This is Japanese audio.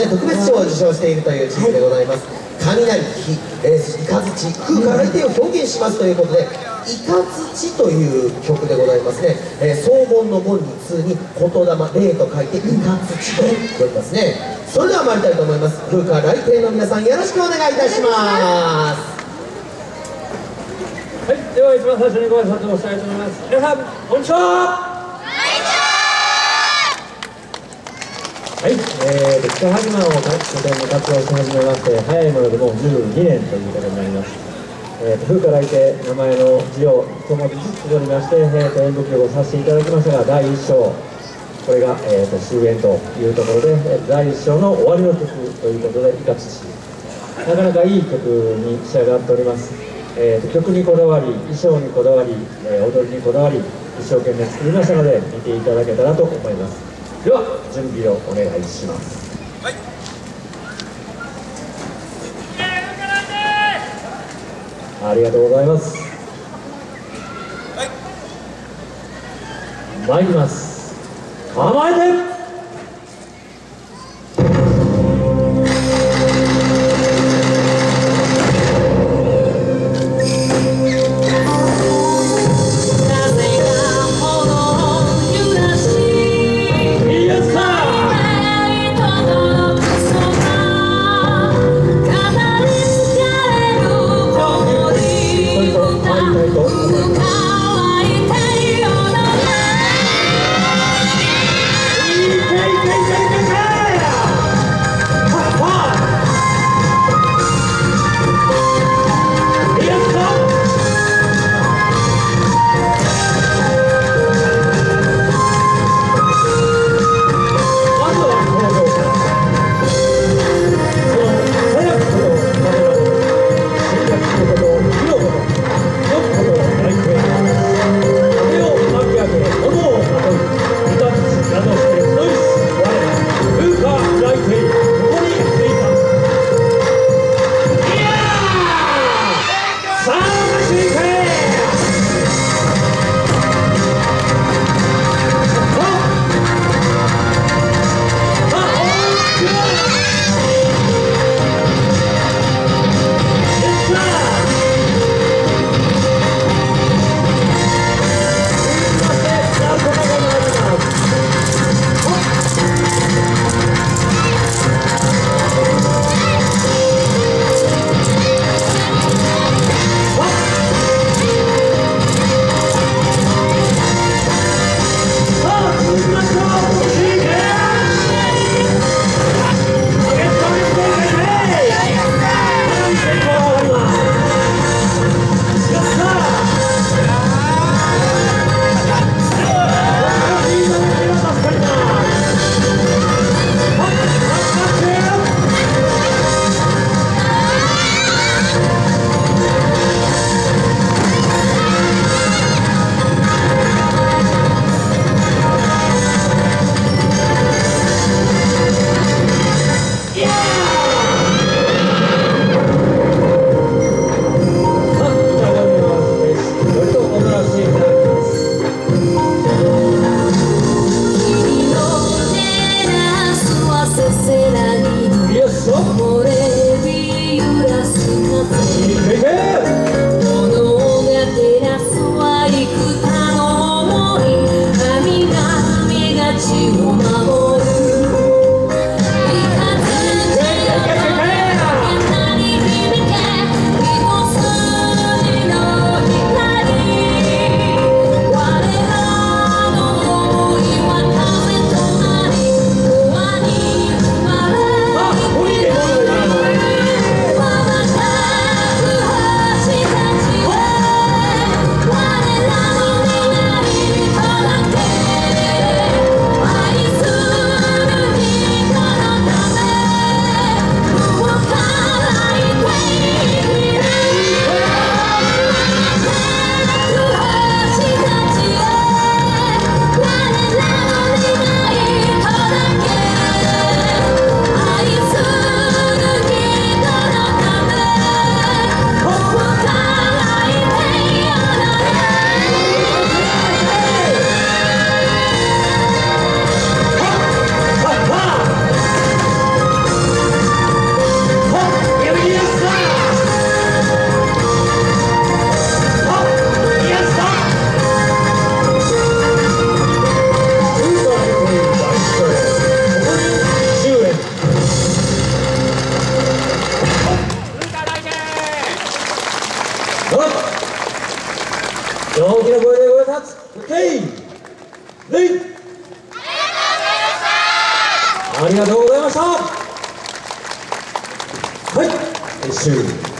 ね特別賞を受賞しているというチームでございます。雷、火、雷、空から雷霆を表現しますということで、イカ土という曲でございますね。荘厳の門に通に言霊、霊と書いてイカ土と呼びますね。それでは参りたいと思います。空から雷霆の皆さん、よろしくお願いいたします。 はい、では一番最初にご挨拶をしたいと思います。皆さん、こんにちは。はい、北はじまを拠点に活動し始めまして、早いものでもう12年ということになります。風からいて名前の字を一文字ずつ取りまして、演舞曲をさせていただきましたが、第1章、これが、終演というところで、第1章の終わりの曲ということで、イカ土。なかなかいい曲に仕上がっております。曲にこだわり、衣装にこだわり、踊りにこだわり、一生懸命作りましたので、見ていただけたらと思います。では準備をお願いします。はい、ありがとうございます。はい、参ります。構えて。 大きな声でご挨拶。レイありがとうございました。はい、撤収。